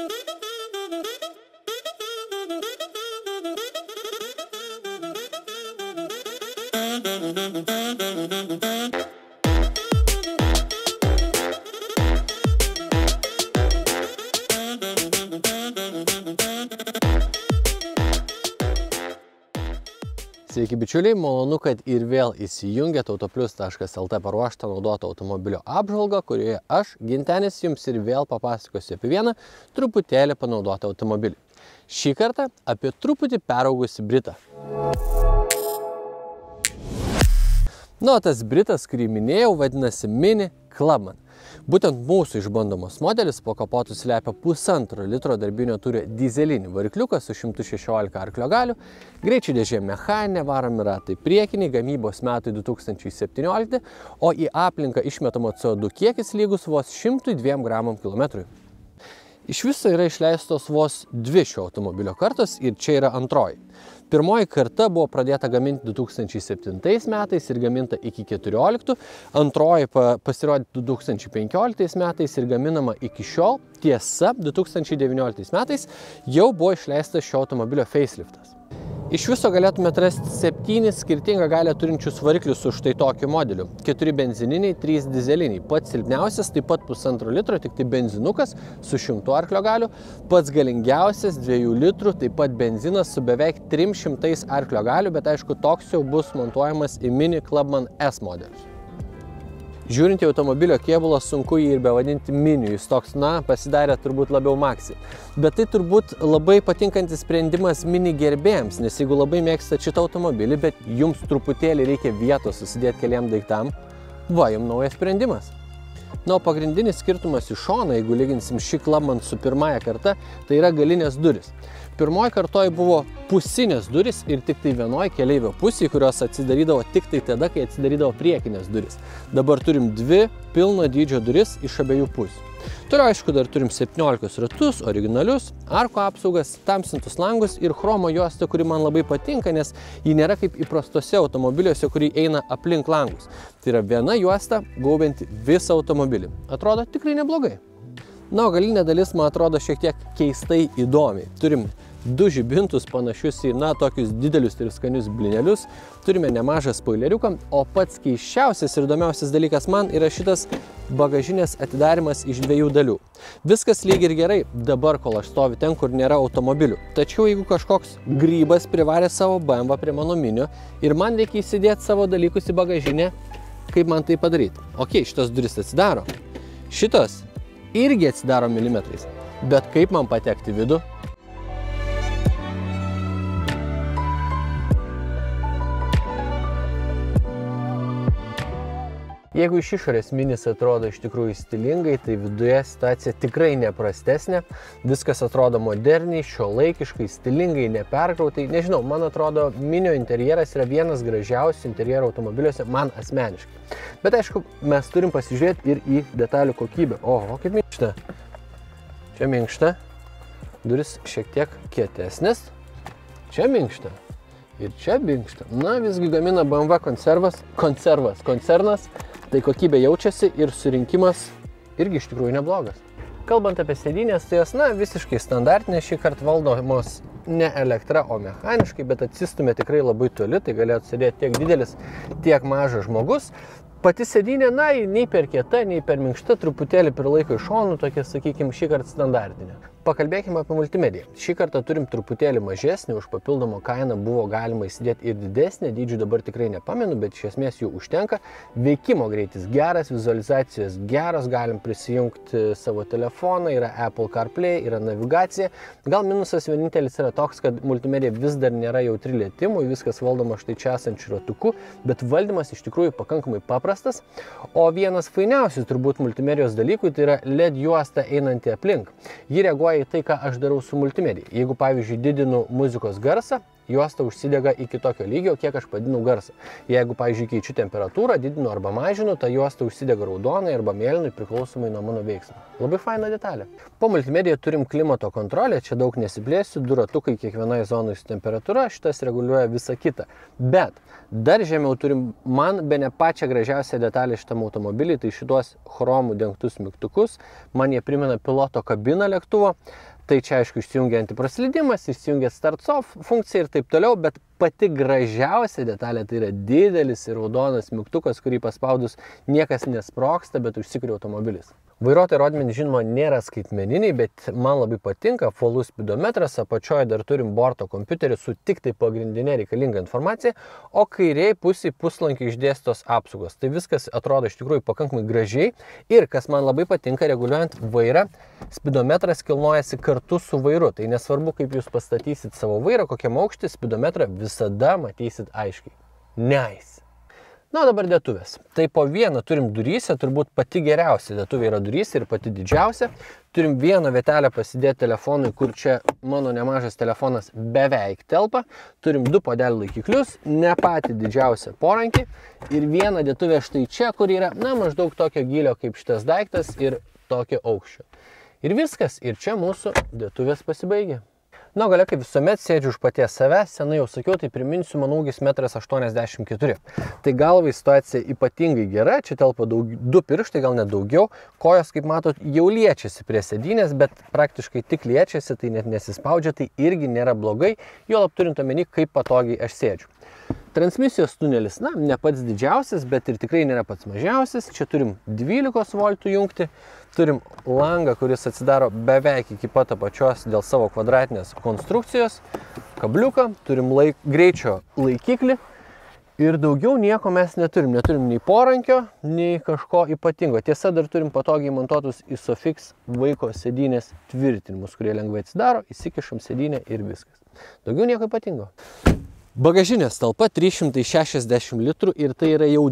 Sveiki bičiuliai, malonu, kad ir vėl įsijungėt autoplius.lt paruoštą naudotą automobilio apžvalgą, kurioje aš, Gintenis, jums ir vėl papasakosiu apie vieną truputėlį panaudotą automobilį. Šį kartą apie truputį peraugusį Britą. Tas Britas, kurį minėjau, vadinasi Mini Clubman. Būtent mūsų išbandomas modelis po kapotu slepia 1,5 litro darbinio turio dyzelinį varikliuką su 116 arklio galių, greičių dėžė mechaninė, varomi ratai priekiniai, gamybos metai 2017, o į aplinką išmetamo CO2 kiekis lygus vos 102 gramam kilometrui. Iš viso yra išleistos vos 2 šio automobilio kartos ir čia yra antroji. Pirmoji karta buvo pradėta gaminti 2007 metais ir gaminta iki 2014, antroji pasirodė 2015 metais ir gaminama iki šiol. Tiesa, 2019 metais jau buvo išleistas šio automobilio faceliftas. Iš viso galėtume atrasti 7 skirtingą galią turinčius variklius su štai tokiu modeliu. 4 benzininiai, 3 dizeliniai. Pats silpniausias, taip pat 1,5 litro, tik tai benzinukas su 100 arklio galių. Pats galingiausias 2 litrų, taip pat benzinas su beveik 300 arklio galių, bet aišku, toks jau bus montuojamas į Mini Clubman S modelius. Žiūrint į automobilio kėbulą, sunku jį ir bevadinti miniu, jis toks, pasidarė turbūt labiau maxi. Bet tai turbūt labai patinkantis sprendimas mini gerbėjams, nes jeigu labai mėgstat šitą automobilį, bet jums truputėlį reikia vietos susidėti keliam daiktam, jums naujas sprendimas. O pagrindinis skirtumas iš šono, jeigu lyginsim šį Clubman su pirmąja karta, tai yra galinės durys. Pirmoji kartoje buvo pusinės duris ir tik tai vienoje keleivio pusėje, kurios atsidarydavo tik tai tada, kai atsidarydavo priekinės duris. Dabar turim 2 pilno dydžio duris iš abiejų pusių. Toliau, aišku, dar turim 17 ratus, originalius, arko apsaugas, tamsintus langus ir chromo juostą, kuri man labai patinka, nes ji nėra kaip įprastose automobiliuose, kuri eina aplink langus. Tai yra viena juosta gaubianti visą automobilį. Atrodo tikrai neblogai. O galinė dalis, man atrodo, šiek tiek keistai įdomiai. Turim 2 žibintus panašius į, tokius didelius ir skanius blinelius. Turime nemažą spoileriuką, o pats keisčiausias ir įdomiausias dalykas man yra šitas bagažinės atidarimas iš 2 dalių. Viskas lyg ir gerai dabar, kol aš stoviu ten, kur nėra automobilių. Tačiau jeigu kažkoks grybas privarė savo BMW prie mano minio ir man reikia įsidėti savo dalykus į bagažinę, kaip man tai padaryti? Šitas duris atsidaro. Šitas irgi atsidaro milimetrais. Bet kaip man patekti į vidų? Jeigu iš išorės minis atrodo iš tikrųjų stilingai, tai viduje situacija tikrai neprastesnė. Viskas atrodo moderniai, šiuolaikiškai, stilingai, neperkrautai. Nežinau, man atrodo, minio interjeras yra vienas gražiausių interjero automobiliuose man asmeniškai. Bet aišku, mes turim pasižiūrėti ir į detalių kokybę. Oho, kaip minkšta. Čia minkšta. Duris šiek tiek kietesnės. Čia minkšta. Ir čia minkšta. Visgi gamina BMW koncernas. Tai kokybė jaučiasi ir surinkimas irgi iš tikrųjų neblogas. Kalbant apie sėdynės, tai jos, visiškai standartinės, šį kartą valdomos ne elektra, o mechaniškai, bet atsistumė tikrai labai toli, tai galėtų sėdėti tiek didelis, tiek mažas žmogus. Pati sėdynė, nei per kieta, nei per minkšta, truputėlį prilaiko iš šonų, tokia, sakykime, šį kartą standartinė. Pakalbėkime apie multimediją. Šį kartą turim truputėlį mažesnį, už papildomą kainą buvo galima įsidėti ir didesnį, dydžių dabar tikrai nepamenu, bet iš esmės jų užtenka. Veikimo greitis geras, vizualizacijos geros, galim prisijungti savo telefoną, yra Apple CarPlay, yra navigacija. Gal minusas vienintelis yra toks, kad multimedija vis dar nėra jautri lietimui, viskas valdoma štai čia esančiu ratuku, bet valdymas iš tikrųjų pakankamai paprastas. O vienas fainiausių turbūt multimedijos dalykų tai yra LED juosta einanti aplink. Ji reaguoja į tai, ką aš darau su multimedija. Jeigu, pavyzdžiui, didinu muzikos garsą, juosta užsidega iki tokio lygio, kiek aš padidinu garsą. Jeigu, pavyzdžiui, keičiu temperatūrą, didinu arba mažinu, ta juosta užsidega raudonai arba mėlynai priklausomai nuo mano veiksmo. Labai faina detalė. Po multimediją turim klimato kontrolę, čia daug nesiplėsiu, 2 ratukai kiekvienoje zonoje su temperatūra, šitas reguliuoja visą kitą. Bet dar žemiau turim man bene pačią gražiausią detalę šitam automobilį, tai šitos chromų dengtus mygtukus. Man jie primena piloto kabiną lėktuvo. Tai čia aišku išsijungia antipraslydimas, išsijungia start-off funkcija ir taip toliau, bet pati gražiausia detalė tai yra didelis ir raudonas mygtukas, kurį paspaudus niekas nesprogsta, bet užsikuria automobilis. Vairuotojo rodmenys, žinoma, nėra skaitmeniniai, bet man labai patinka apvalus spidometras, apačioje dar turim borto kompiuterį su tik tai pagrindinė reikalinga informacija, o kairiai pusėje puslankiai išdėstos apsaugos. Tai viskas atrodo iš tikrųjų pakankamai gražiai ir, kas man labai patinka, reguliuojant vairą, spidometras kilnojasi kartu su vairu. Tai nesvarbu, kaip jūs pastatysit savo vairą, kokiam aukštį, spidometrą visada matysit aiškiai. Nice! Na, o dabar dėtuvės. Tai po vieną turim duryse, turbūt pati geriausia dėtuvė yra duryse ir pati didžiausia. Turim vieną vietelę pasidėti telefonui, kur čia mano nemažas telefonas beveik telpa. Turim 2 puodelių laikiklius, ne patį didžiausią porankį ir vieną dėtuvę štai čia, kur yra, maždaug tokio gylio kaip šitas daiktas ir tokio aukščio. Ir viskas, ir čia mūsų dėtuvės pasibaigė. Na, galia, kaip visuomet, sėdžiu už paties save, senai jau sakiau, tai priminsiu, mano ūgis 1,84 m. Tai galvai situacija ypatingai gera, čia telpa 2 pirštai, gal net daugiau, kojos, kaip matot, jau liečiasi prie sėdynės, bet praktiškai tik liečiasi, tai net nesispaudžia, tai irgi nėra blogai, juolab turint omeny, kaip patogiai aš sėdžiu. Transmisijos tunelis, ne pats didžiausias, bet ir tikrai nėra pats mažiausias. Čia turim 12 voltų jungti, turim langą, kuris atsidaro beveik iki pat apačios dėl savo kvadratinės konstrukcijos, kabliuką, turim greičio laikiklį ir daugiau nieko mes neturim. Neturim nei porankio, nei kažko ypatingo. Tiesa, dar turim patogiai montuotus Isofix vaiko sėdynės tvirtinimus, kurie lengvai atsidaro, įsikišam sėdynę ir viskas. Daugiau nieko ypatingo. Bagažinės talpa 360 litrų ir tai yra jau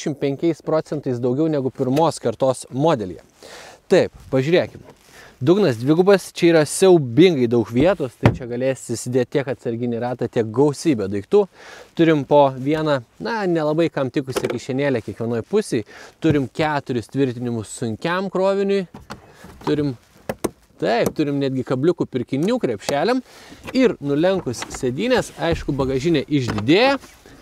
25% daugiau negu pirmos kartos modelyje. Taip, pažiūrėkime. Dugnas dvigubas, čia yra siaubingai daug vietos, tai čia galėsi įsidėti tiek atsarginį ratą, tiek gausybę daiktų. Turim po vieną, nelabai kam tikusią kišenėlę kiekvienoje pusėje. Turim 4 tvirtinimus sunkiam kroviniui. Turim netgi kabliukų pirkinių krepšeliam ir nulenkus sėdynės, aišku, bagažinė išdidėja.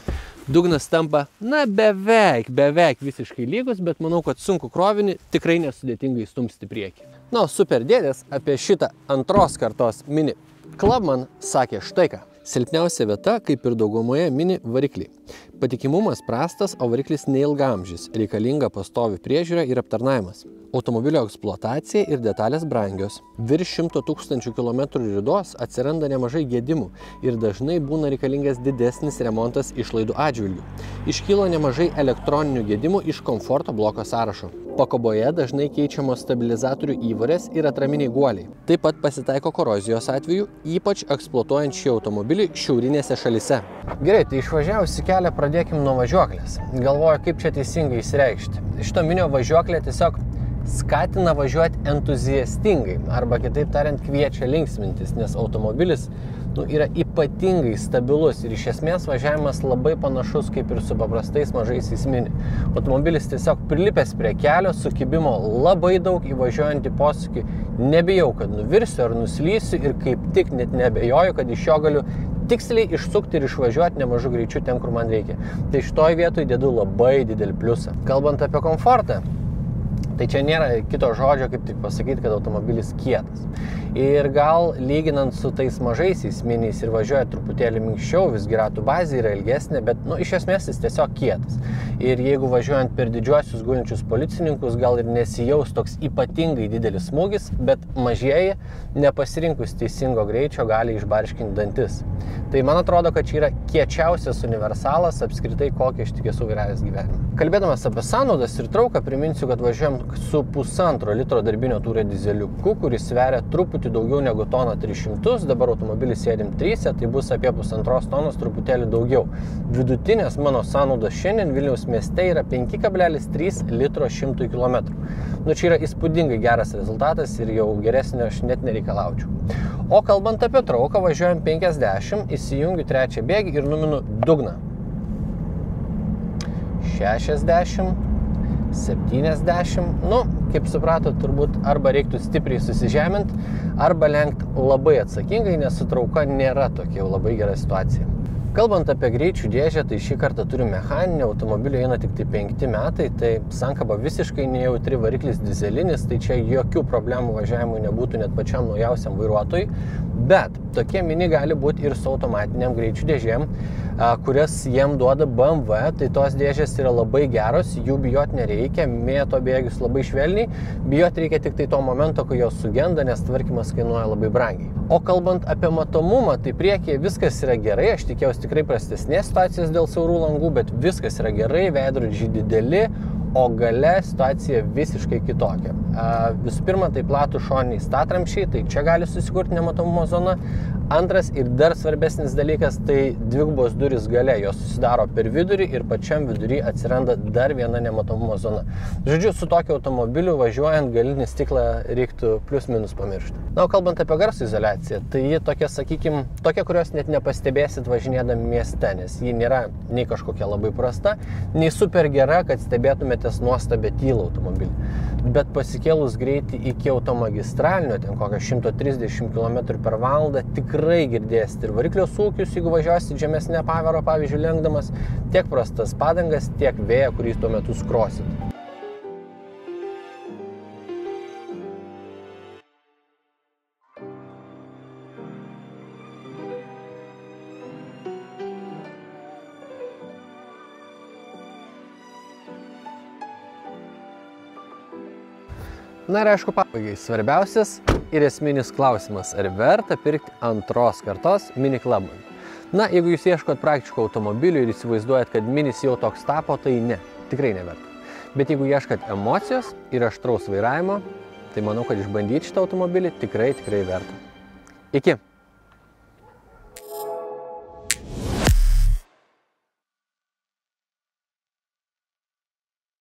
Dugnas tampa, beveik visiškai lygus, bet manau, kad sunku krovinį tikrai nesudėtingai stumsti priekį. Na, super dėdės apie šitą antros kartos Mini Clubman sakė štai ką. Silpniausia vieta, kaip ir daugumoje Mini varikliai. Patikimumas prastas, o variklis neilgamžis, reikalinga pastovi priežiūra ir aptarnavimas. Automobilio eksploatacija ir detalės brangios. Virš 100 000 km ridos atsiranda nemažai gedimų ir dažnai būna reikalingas didesnis remontas išlaidų atžvilgių. Iškyla nemažai elektroninių gedimų iš komforto bloko sąrašo. Pakoboje dažnai keičiamos stabilizatorių įvorės ir atraminiai guoliai. Taip pat pasitaiko korozijos atveju, ypač eksploatuojant šį automobilį šiaurinėse šalyse. Gerai, tai išvažiavus į kelią pradėkim nuo važiuoklės. Galvoju, kaip čia teisingai išreikšti. Šito Minio važiuoklė tiesiog skatina važiuoti entuziastingai, arba kitaip tariant kviečia linksmintis, nes automobilis yra ypatingai stabilus ir iš esmės važiavimas labai panašus kaip ir su paprastais mažaisiais Mini. Automobilis tiesiog prilipęs prie kelio, sukibimo labai daug, įvažiuojant į posūkį. Nebijau, kad nuvirsiu ar nuslysiu ir kaip tik net nebejoju, kad iš jo galiu tiksliai išsukti ir išvažiuoti nemažu greičiu ten, kur man reikia. Tai šitoj vietoj dedu labai didelį pliusą. Kalbant apie komfortą, tai čia nėra kito žodžio, kaip tik pasakyti, kad automobilis kietas. Ir gal lyginant su tais mažaisiais Miniais ir važiuoja truputėlį minkščiau, visgi ratų bazė yra ilgesnė, bet iš esmės jis tiesiog kietas. Ir jeigu važiuojant per didžiuosius gulinčius policininkus, gal ir nesijaus toks ypatingai didelis smūgis, bet mažieji, nepasirinkus teisingo greičio, gali išbarškinti dantis. Tai man atrodo, kad čia yra kiečiausias universalas apskritai, kokį aš tik esu vairavęs gyvenime. Kalbėdamas apie sąnaudas ir trauką, priminsiu, kad važiuojam su 1,5 litro darbinio tūrio dizeliuku, kuris sveria truputį daugiau negu 1,3 tons, dabar automobilis sėdim 3, tai bus apie 1,5 tonos truputėlį daugiau. Vidutinės mano sąnaudos šiandien Vilniaus mieste yra 5,3 litro 100 km. Čia yra įspūdingai geras rezultatas ir jau geresnio aš net nereikalaučiau. O kalbant apie trauką, važiuojam 50, įsijungiu trečią bėgį ir numinu dugną. 60, 70, kaip supratot, turbūt arba reiktų stipriai susižeminti, arba lenkti labai atsakingai, nes su trauka nėra tokia labai gera situacija. Kalbant apie greičių dėžę, tai šį kartą turiu mechaninį, automobilio eina tik tai 5 metai, tai sankaba visiškai nejautri, variklis dizelinis, tai čia jokių problemų važiavimui nebūtų net pačiam naujausiam vairuotojui, bet tokie mini gali būti ir su automatiniam greičių dėžėm, kurias jiem duoda BMW, tai tos dėžės yra labai geros, jų bijot nereikia, mėto bėgius labai švelniai, bijot reikia tik tai to momento, kai jos sugenda, nes tvarkymas kainuoja labai brangiai. O kalbant apie matomumą, tai priekyje viskas yra gerai, aš tikėjausi tikrai prastesnės situacijos dėl siaurų langų, bet viskas yra gerai, veidrodžiai dideli, o gale situacija visiškai kitokia. Visų pirma, tai platų šoniniai statramšiai, tai čia gali susikurti nematomumo zona. Antras ir dar svarbesnis dalykas, tai dvigubos durys gale, jos susidaro per vidurį ir pačiam vidury atsiranda dar viena nematomumo zona. Žodžiu, su tokiu automobiliu važiuojant galinį stiklą reiktų plius minus pamiršti. Na, o kalbant apie garso izoliaciją, tai ji tokia, sakykime, tokia, kurios net nepastebėsit važinėdami mieste, nes ji nėra nei kažkokia labai prasta, nei super gera, kad stebėtumėtės nuostabę tylą automobilį. Bet pasikėlus greitį iki automagistralinio, ten kokią 130 km/h, tikrai girdėsite ir variklio sūkius, jeigu važiuosit žemesnę pavarą, pavyzdžiui, lenkdamas, tiek prastas padangas, tiek vėją, kurį tuo metu skrosit. Na ir aišku, pabaigai svarbiausias ir esminis klausimas, ar verta pirkti antros kartos Mini Clubman. Na, jeigu jūs ieškot praktiško automobilių ir įsivaizduojat, kad Minis jau toks tapo, tai ne, tikrai neverta. Bet jeigu ieškat emocijos ir aštraus vairavimo, tai manau, kad išbandyti šitą automobilį tikrai verta. Iki!